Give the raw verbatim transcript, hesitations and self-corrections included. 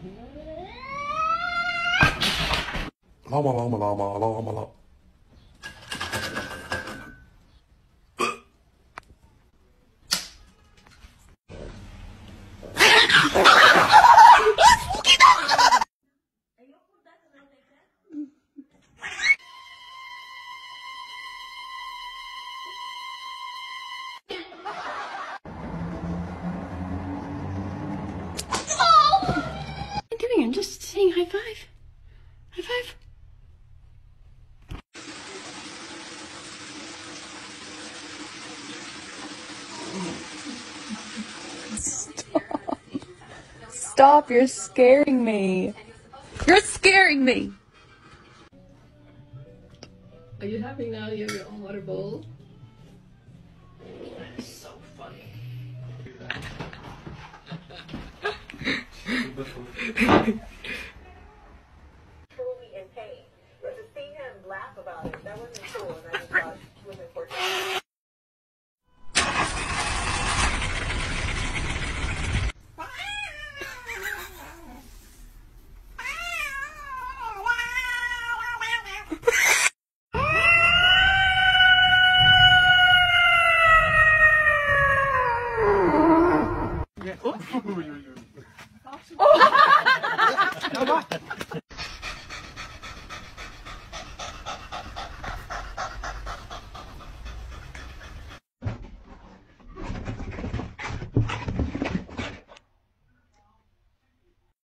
Llama, llama, llama, llama, llama. I'm just saying high five. High five. Stop. Stop, you're scaring me. You're scaring me. Are you happy now you have your own water bowl? That is so funny.